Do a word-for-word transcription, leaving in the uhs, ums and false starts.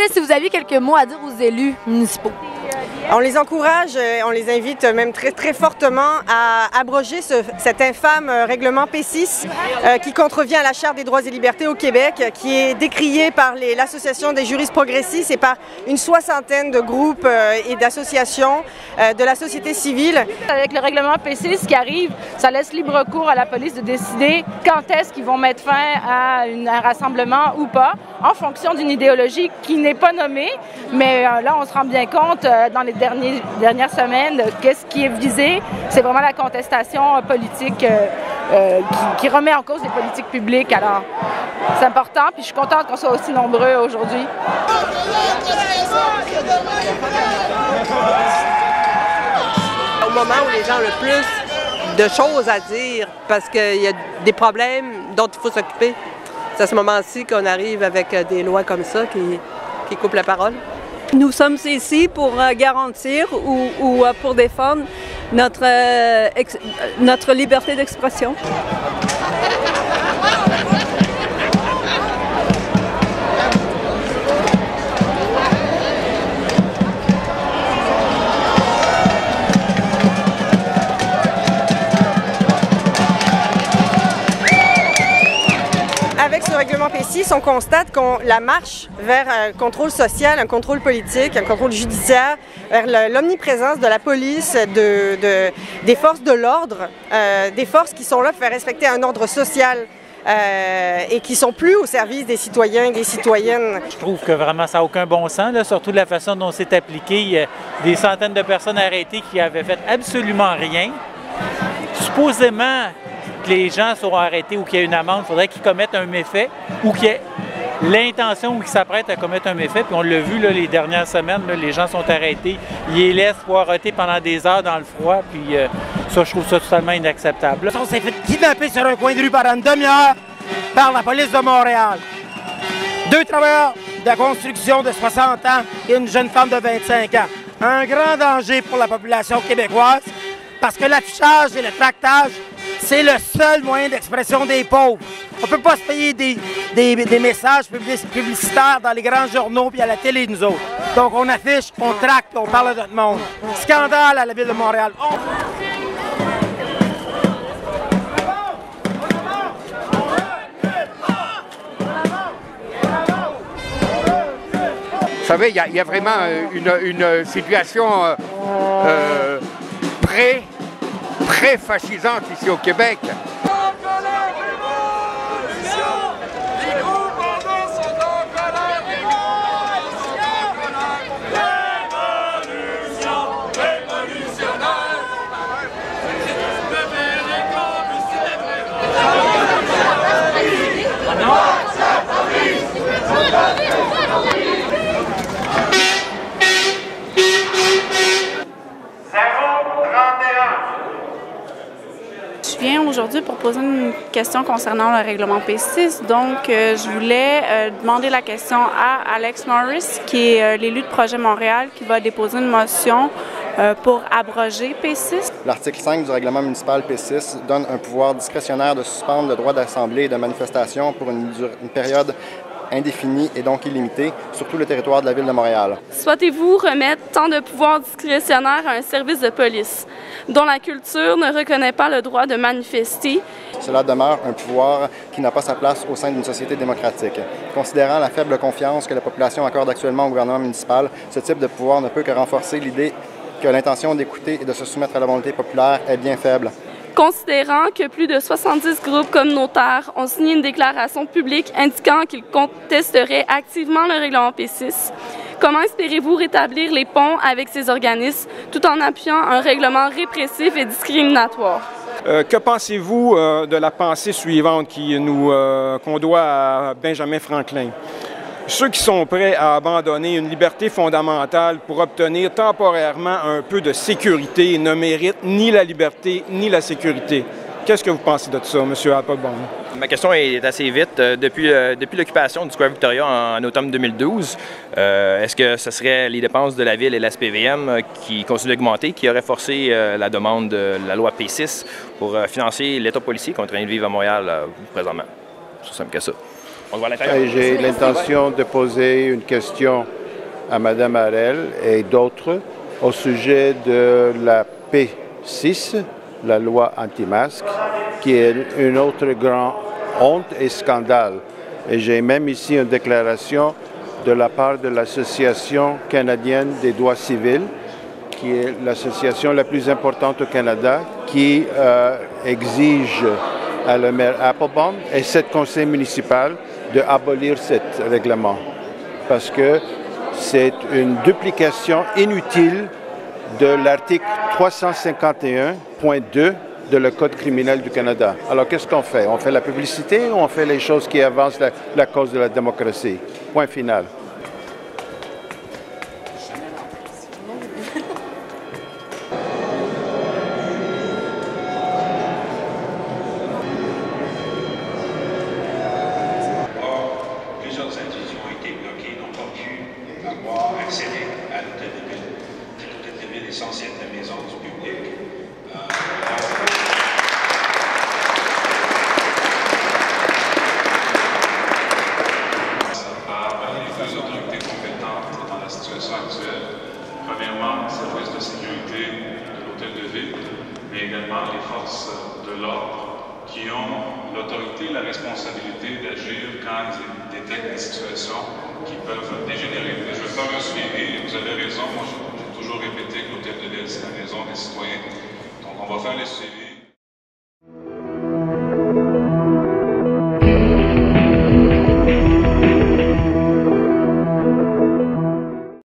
si vous aviez quelques mots à dire aux élus municipaux. On les encourage, on les invite même très, très fortement à abroger ce, cet infâme règlement P six euh, qui contrevient à la Charte des droits et libertés au Québec, qui est décrié par l'Association des juristes progressistes et par une soixantaine de groupes euh, et d'associations euh, de la société civile. Avec le règlement P six qui arrive, ça laisse libre cours à la police de décider quand est-ce qu'ils vont mettre fin à une, un rassemblement ou pas, en fonction d'une idéologie qui n'est pas nommée, mais euh, là on se rend bien compte euh, dans les Derniers, dernières semaines, qu'est-ce qui est visé? C'est vraiment la contestation politique euh, euh, qui, qui remet en cause les politiques publiques. Alors, c'est important, puis je suis contente qu'on soit aussi nombreux aujourd'hui. Au moment où les gens ont le plus de choses à dire, parce qu'il y a des problèmes dont il faut s'occuper, c'est à ce moment-ci qu'on arrive avec des lois comme ça qui, qui coupent la parole. Nous sommes ici pour garantir ou, ou pour défendre notre, euh, ex, notre liberté d'expression. Avec ce règlement P six, on constate qu'on la marche vers un contrôle social, un contrôle politique, un contrôle judiciaire, vers l'omniprésence de la police, de, de, des forces de l'ordre, euh, des forces qui sont là pour faire respecter un ordre social euh, et qui sont plus au service des citoyens et des citoyennes. Je trouve que vraiment ça n'a aucun bon sens, là, surtout de la façon dont c'est appliqué. Il y a des centaines de personnes arrêtées qui avaient fait absolument rien. Supposément que les gens seront arrêtés ou qu'il y ait une amende, il faudrait qu'ils commettent un méfait ou qu'il y ait l'intention ou qu'ils s'apprêtent à commettre un méfait. Puis on l'a vu là, les dernières semaines, là, les gens sont arrêtés, ils les laissent poireauter pendant des heures dans le froid. Puis euh, ça, je trouve ça totalement inacceptable. On s'est fait kidnapper sur un coin de rue par une demi-heure par la police de Montréal. Deux travailleurs de construction de soixante ans et une jeune femme de vingt-cinq ans. Un grand danger pour la population québécoise parce que l'affichage et le tractage, c'est le seul moyen d'expression des pauvres. On ne peut pas se payer des, des, des messages publicitaires dans les grands journaux puis à la télé, nous autres. Donc on affiche, on traque, on parle de notre monde. Scandale à la Ville de Montréal. On... Vous savez, il y, y a vraiment une, une situation euh, euh, très, très fascisante ici au Québec. Je viens aujourd'hui pour poser une question concernant le règlement P six. Donc, euh, je voulais euh, demander la question à Alex Morris, qui est euh, l'élu de Projet Montréal, qui va déposer une motion euh, pour abroger P six. L'article cinq du règlement municipal P six donne un pouvoir discrétionnaire de suspendre le droit d'assemblée et de manifestation pour une, une période indéfinie et donc illimitée sur tout le territoire de la Ville de Montréal. Souhaitez-vous remettre tant de pouvoirs discrétionnaires à un service de police dont la culture ne reconnaît pas le droit de manifester? Cela demeure un pouvoir qui n'a pas sa place au sein d'une société démocratique. Considérant la faible confiance que la population accorde actuellement au gouvernement municipal, ce type de pouvoir ne peut que renforcer l'idée que l'intention d'écouter et de se soumettre à la volonté populaire est bien faible. Considérant que plus de soixante-dix groupes communautaires ont signé une déclaration publique indiquant qu'ils contesteraient activement le règlement P six, comment espérez-vous rétablir les ponts avec ces organismes tout en appuyant un règlement répressif et discriminatoire? Euh, que pensez-vous euh, de la pensée suivante qui nous, euh, qu'on doit à Benjamin Franklin? Ceux qui sont prêts à abandonner une liberté fondamentale pour obtenir temporairement un peu de sécurité ne méritent ni la liberté ni la sécurité. Qu'est-ce que vous pensez de ça, M. Applebaum? Ma question est assez vite. Depuis, euh, depuis l'occupation du Square Victoria en, en automne deux mille douze, euh, est-ce que ce serait les dépenses de la Ville et la S P V M euh, qui continuent d'augmenter, qui auraient forcé euh, la demande de la loi P six pour euh, financer l'État policier qu'on est en train de vivre à Montréal euh, présentement? C'est simple que ça. J'ai l'intention de poser une question à Mme Harel et d'autres au sujet de la P six, la loi anti-masque, qui est une autre grande honte et scandale. Et j'ai même ici une déclaration de la part de l'Association canadienne des droits civils, qui est l'association la plus importante au Canada, qui euh, exige à le maire Applebaum et cette conseil municipal d'abolir ce règlement. Parce que c'est une duplication inutile de l'article trois cent cinquante et un point deux de le Code criminel du Canada. Alors, qu'est-ce qu'on fait? On fait la publicité ou on fait les choses qui avancent la, la cause de la démocratie? Point final. Plusieurs individus ont été bloqués, n'ont pas pu avoir accéder à l'hôtel de ville. L'hôtel de ville est censé être la maison du public. Euh, par les deux autorités compétentes dans la situation actuelle. Premièrement, le service de sécurité de l'hôtel de ville, mais également les forces de l'ordre qui ont l'autorité et la responsabilité d'agir quand ils détectent des situations qui peuvent dégénérer. Je veux faire un suivi, et vous avez raison, moi j'ai toujours répété que l'hôtel de ville, c'est la maison des citoyens. Donc on va faire les suivis.